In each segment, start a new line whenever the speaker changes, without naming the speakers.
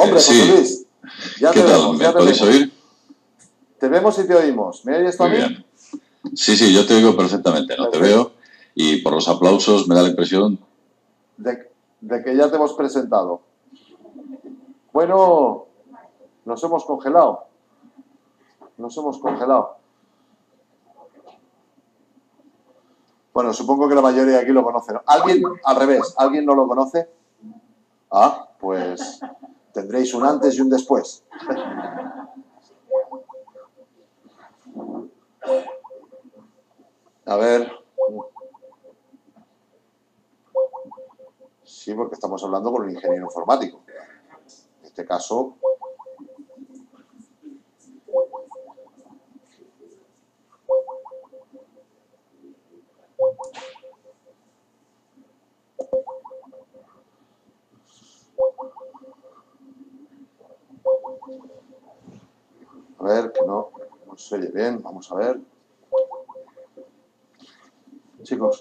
Hombre, José
Sí.
Luis, ya
¿Qué
te
tal?
vemos,
¿Me
ya te
podéis
vemos.
oír?
Te vemos y te oímos. ¿Me oyes tú a
Muy
mí?
bien. Sí, sí, yo te oigo perfectamente, no te
Perfecto.
veo. Y por los aplausos me da la impresión.
De que ya te hemos presentado. Bueno, nos hemos congelado. Nos hemos congelado. Bueno, supongo que la mayoría de aquí lo conoce, ¿no? ¿Alguien, al revés, alguien no lo conoce? Ah, pues tendréis un antes y un después. A ver. Sí, porque estamos hablando con un ingeniero informático. En este caso... A ver, que no se oye bien. Vamos a ver. Chicos.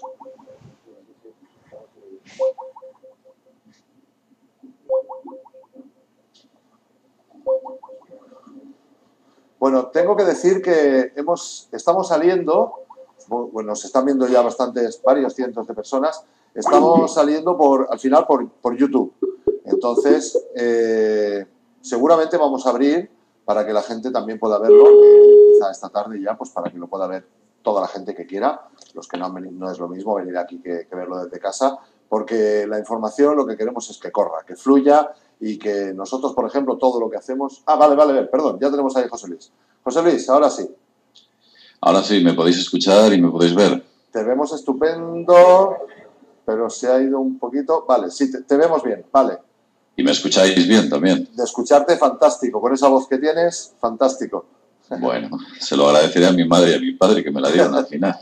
Bueno, tengo que decir que estamos saliendo, bueno, nos están viendo ya varios cientos de personas, estamos saliendo al final por YouTube. Entonces, seguramente vamos a abrir para que la gente también pueda verlo, quizá esta tarde ya, pues para que lo pueda ver toda la gente que quiera. Los que no han venido, no es lo mismo venir aquí que verlo desde casa, porque la información lo que queremos es que corra, que fluya y que nosotros, por ejemplo, todo lo que hacemos... Ah, vale, perdón, ya tenemos ahí a José Luis. José Luis, ahora sí.
Ahora sí, me podéis escuchar y me podéis ver.
Te vemos estupendo, pero se ha ido un poquito... Vale, sí, te vemos bien, vale.
Y me escucháis bien también.
De escucharte, fantástico. Con esa voz que tienes, fantástico.
Bueno, se lo agradeceré a mi madre y a mi padre que me la dieron al final.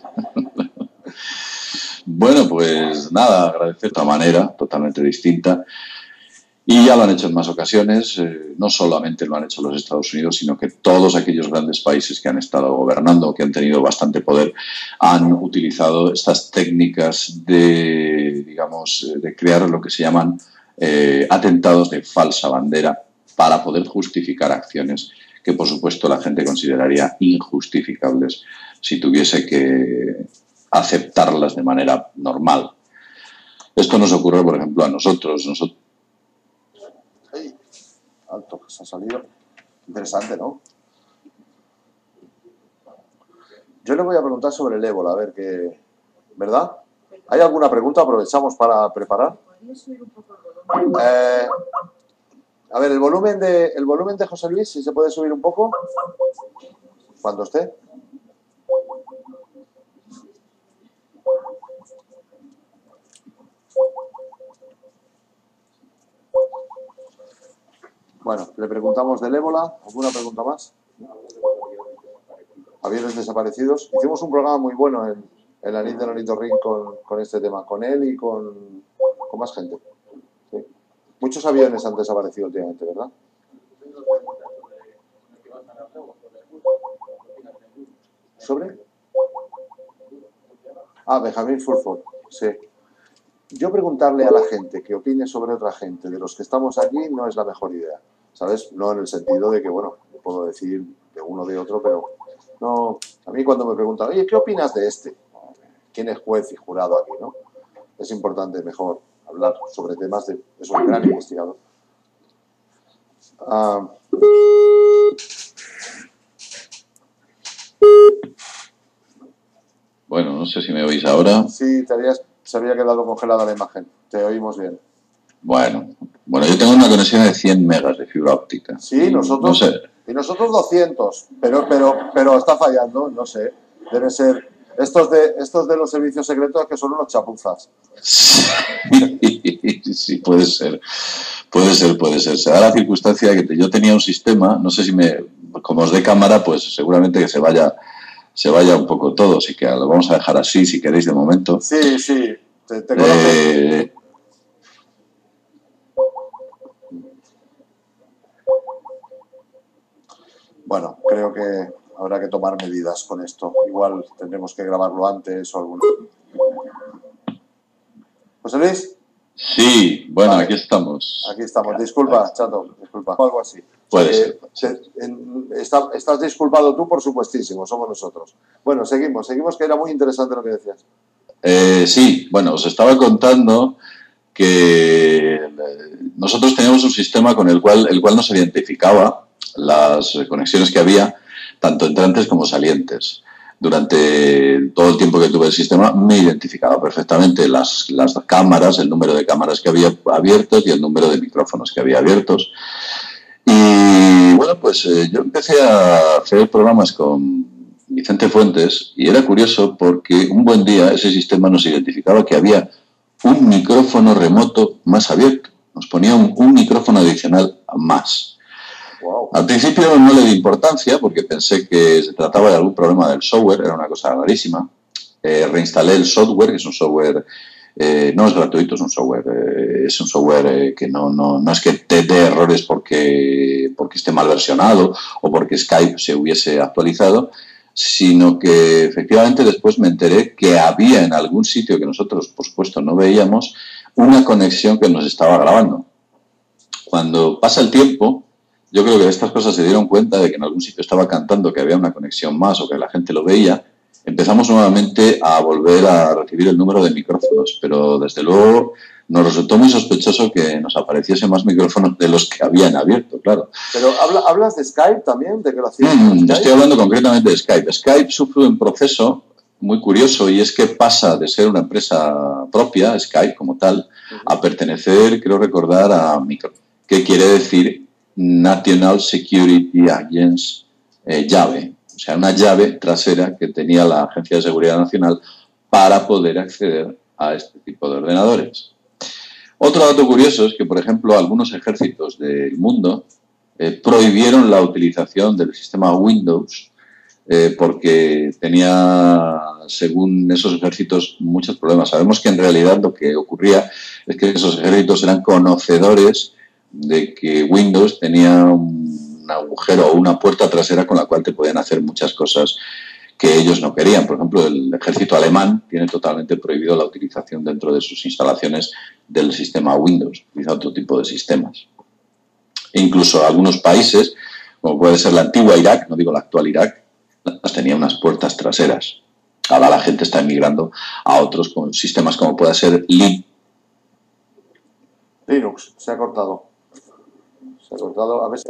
Bueno, pues nada, agradecer de otra manera, totalmente distinta. Y ya lo han hecho en más ocasiones, no solamente lo han hecho los Estados Unidos, sino que todos aquellos grandes países que han estado gobernando, que han tenido bastante poder, han utilizado estas técnicas de, digamos, de crear lo que se llaman atentados de falsa bandera para poder justificar acciones que, por supuesto, la gente consideraría injustificables si tuviese que aceptarlas de manera normal. Esto nos ocurre, por ejemplo, a nosotros.
¡Ay! Alto, que se ha salido. Interesante, ¿no? Yo le voy a preguntar sobre el ébola, a ver qué... ¿Verdad? ¿Hay alguna pregunta? Aprovechamos para preparar. A ver, el volumen de José Luis, si se puede subir un poco. Cuando esté. Bueno, le preguntamos del ébola. ¿Alguna pregunta más? Aviones desaparecidos. Hicimos un programa muy bueno en la NIT de Ornitorrinco con este tema, con él y con más gente. Sí. Muchos aviones han desaparecido últimamente, ¿verdad? ¿Sobre? Ah, Benjamin Fulford, sí. Yo preguntarle a la gente que opine sobre otra gente de los que estamos aquí no es la mejor idea, ¿sabes? No en el sentido de que, bueno, puedo decir de uno o de otro, pero no... A mí cuando me preguntan, oye, ¿qué opinas de este? ¿Quién es juez y jurado aquí, no? Es importante mejor hablar sobre temas de... Es un gran investigador.
Bueno, no sé si me oís ahora.
Sí, se había quedado congelada la imagen. Te oímos bien.
Bueno, yo tengo una conexión de 100 megas de fibra óptica.
Sí, nosotros...
No sé.
Y nosotros 200, pero está fallando, no sé. Debe ser... Estos de los servicios secretos que son unos chapuzas.
Sí, puede ser. Se da la circunstancia de que yo tenía un sistema, no sé si como os dé cámara, pues seguramente que se vaya un poco todo, así que lo vamos a dejar así, si queréis, de momento.
Sí, sí, te conoces. Bueno, creo que habrá que tomar medidas con esto. Igual tendremos que grabarlo antes o alguna. José Luis.
Sí, bueno,
Vale,
aquí estamos.
aquí estamos. Disculpa, Chato, disculpa. Algo así.
Puede ser.
Estás disculpado tú, por supuestísimo, somos nosotros. Bueno, seguimos, que era muy interesante lo que decías.
Sí, bueno, os estaba contando que nosotros teníamos un sistema con el cual nos identificaba las conexiones que había, tanto entrantes como salientes. Durante todo el tiempo que tuve el sistema me identificaba perfectamente las cámaras, el número de cámaras que había abiertos y el número de micrófonos que había abiertos. Y bueno, pues yo empecé a hacer programas con Vicente Fuentes y era curioso porque un buen día ese sistema nos identificaba que había un micrófono remoto más abierto. Nos ponía un micrófono adicional más.
Wow.
Al principio no le di importancia porque pensé que se trataba de algún problema del software, era una cosa rarísima. Reinstalé el software, que es un software, no es gratuito, es un software que no es que te dé errores porque esté mal versionado o porque Skype se hubiese actualizado, sino que efectivamente después me enteré que había en algún sitio que nosotros, por supuesto, no veíamos, una conexión que nos estaba grabando. Cuando pasa el tiempo, yo creo que de estas cosas se dieron cuenta de que en algún sitio estaba cantando que había una conexión más o que la gente lo veía. Empezamos nuevamente a volver a recibir el número de micrófonos, pero desde luego nos resultó muy sospechoso que nos apareciese más micrófonos de los que habían abierto, claro.
Pero ¿hablas de Skype también? ¿De que lo hacías con Skype?
Estoy hablando concretamente de Skype. Skype sufre un proceso muy curioso y es que pasa de ser una empresa propia, Skype como tal, a pertenecer, creo recordar, a Microsoft, que quiere decir National Security Agency, llave. O sea, una llave trasera que tenía la Agencia de Seguridad Nacional para poder acceder a este tipo de ordenadores. Otro dato curioso es que, por ejemplo, algunos ejércitos del mundo prohibieron la utilización del sistema Windows porque tenía, según esos ejércitos, muchos problemas. Sabemos que en realidad lo que ocurría es que esos ejércitos eran conocedores de que Windows tenía un agujero o una puerta trasera con la cual te podían hacer muchas cosas que ellos no querían. Por ejemplo, el ejército alemán tiene totalmente prohibido la utilización dentro de sus instalaciones del sistema Windows, utiliza otro tipo de sistemas. E incluso algunos países, como puede ser la antigua Irak, no digo la actual Irak, tenía unas puertas traseras. Ahora la gente está emigrando a otros sistemas como pueda ser
Linux, se ha cortado. Se ha cortado, a ver.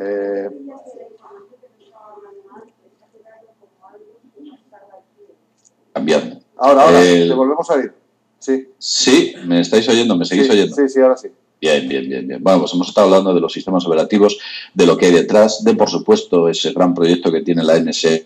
Cambiando.
Ahora, te volvemos a oír. Sí.
Sí, ¿me estáis oyendo? ¿Me seguís oyendo?
Sí, ahora sí.
Bien. Bueno, pues hemos estado hablando de los sistemas operativos, de lo que hay detrás, de, por supuesto, ese gran proyecto que tiene la NSA.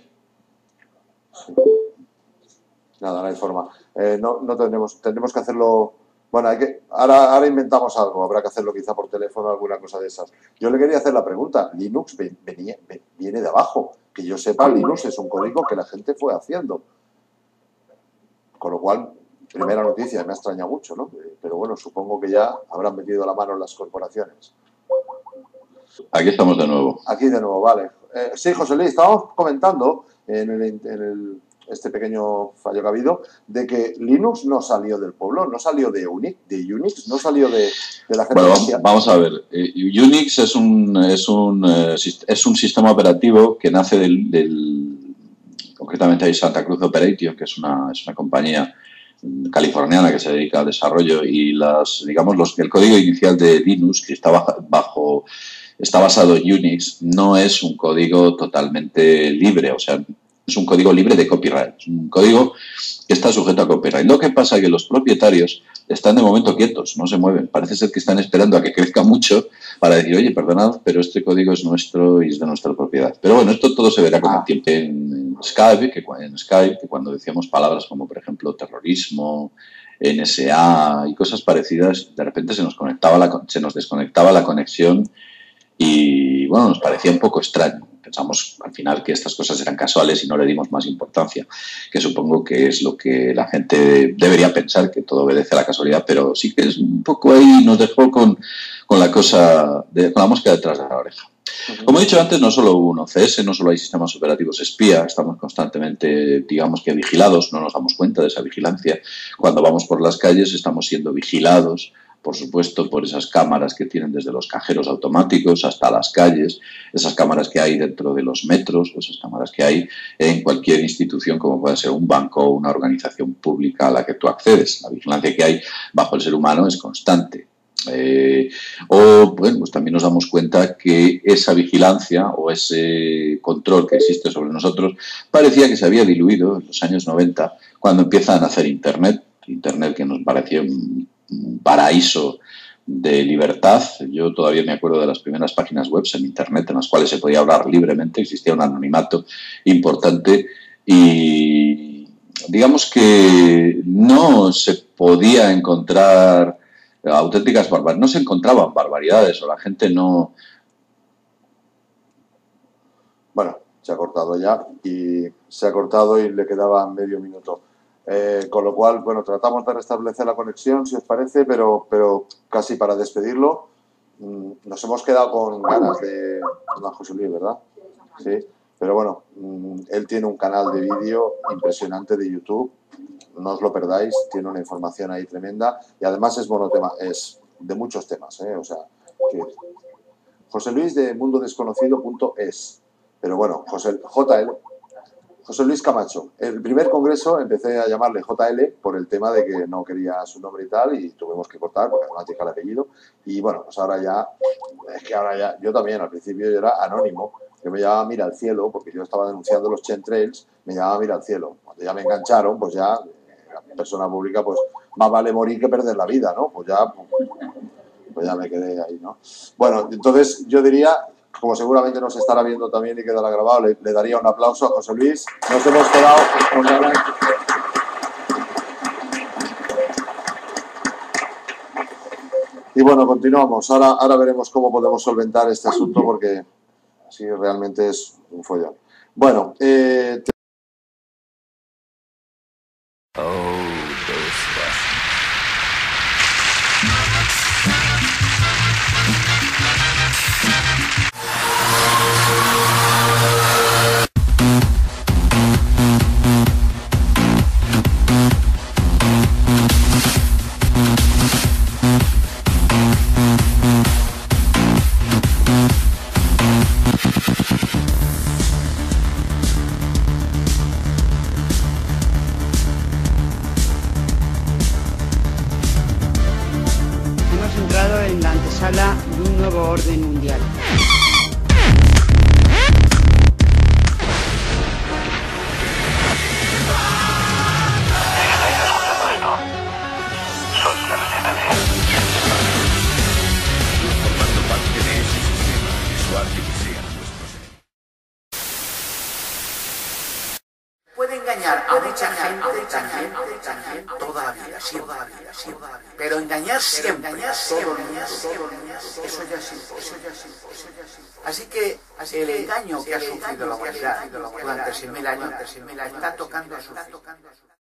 Nada, no hay forma. No tendremos que hacerlo. Bueno, ahora inventamos algo, habrá que hacerlo quizá por teléfono, alguna cosa de esas. Yo le quería hacer la pregunta. Linux viene de abajo. Que yo sepa, Linux es un código que la gente fue haciendo. Con lo cual, primera noticia, me ha extrañado mucho, ¿no? Pero bueno, supongo que ya habrán metido la mano en las corporaciones.
Aquí estamos de nuevo.
Aquí de nuevo, vale. Sí, José Luis, estábamos comentando en este pequeño fallo que ha habido, de que Linux no salió del pueblo, no salió de Unix, no salió de la gente.
Bueno, vamos a ver. Unix es un sistema operativo que nace concretamente hay Santa Cruz Operation, que es una compañía californiana que se dedica al desarrollo y el código inicial de Linux, que está basado en Unix, no es un código totalmente libre, o sea, es un código libre de copyright, es un código que está sujeto a copyright. Lo que pasa es que los propietarios están de momento quietos, no se mueven. Parece ser que están esperando a que crezca mucho para decir, oye, perdonad, pero este código es nuestro y es de nuestra propiedad. Pero bueno, esto todo se verá con el tiempo. En Skype, que cuando decíamos palabras como, por ejemplo, terrorismo, NSA y cosas parecidas, de repente se nos desconectaba la conexión y, bueno, nos parecía un poco extraño. Pensamos al final que estas cosas eran casuales y no le dimos más importancia, que supongo que es lo que la gente debería pensar, que todo obedece a la casualidad, pero sí que es un poco ahí, nos dejó con la mosca detrás de la oreja. Como he dicho antes, no solo hubo un OCS, no solo hay sistemas operativos espía, estamos constantemente, digamos que vigilados, no nos damos cuenta de esa vigilancia. Cuando vamos por las calles estamos siendo vigilados por supuesto, por esas cámaras que tienen desde los cajeros automáticos hasta las calles, esas cámaras que hay dentro de los metros, o esas cámaras que hay en cualquier institución, como puede ser un banco o una organización pública a la que tú accedes. La vigilancia que hay bajo el ser humano es constante. Bueno, pues también nos damos cuenta que esa vigilancia o ese control que existe sobre nosotros parecía que se había diluido en los años 90, cuando empiezan a hacer Internet que nos parecía un paraíso de libertad. Yo todavía me acuerdo de las primeras páginas web en Internet en las cuales se podía hablar libremente, existía un anonimato importante y digamos que no se podía encontrar auténticas barbaridades, no se encontraban barbaridades o la gente no...
Bueno, se ha cortado ya y le quedaba medio minuto. Con lo cual, bueno, tratamos de restablecer la conexión, si os parece, pero casi para despedirlo, nos hemos quedado con ganas de don José Luis, ¿verdad? Sí, pero bueno, él tiene un canal de vídeo impresionante de YouTube, no os lo perdáis, tiene una información ahí tremenda y además es monotema, es de muchos temas, o sea, que José Luis de mundodesconocido.es, pero bueno, José Luis Camacho. El primer congreso empecé a llamarle JL por el tema de que no quería su nombre y tal, y tuvimos que cortar porque además llega el apellido. Y bueno, pues ahora ya, yo también al principio yo era anónimo. Yo me llamaba Mira al Cielo, porque yo estaba denunciando los chemtrails, me llamaba Mira al Cielo. Cuando ya me engancharon, pues ya, la persona pública, pues más vale morir que perder la vida, ¿no? Pues ya me quedé ahí, ¿no? Bueno, entonces yo diría, como seguramente nos estará viendo también y quedará grabado, le daría un aplauso a José Luis. Nos hemos quedado con ganas. Y bueno, continuamos. Ahora veremos cómo podemos solventar este asunto porque así realmente es un follón. Bueno,
en la antesala de un nuevo orden mundial.
Puede engañar a mucha gente también toda la vida, siempre. Pero engañar siempre, eso ya es imposible. Así que el engaño que ha sufrido la humanidad durante 6.000 años está tocando a su fin.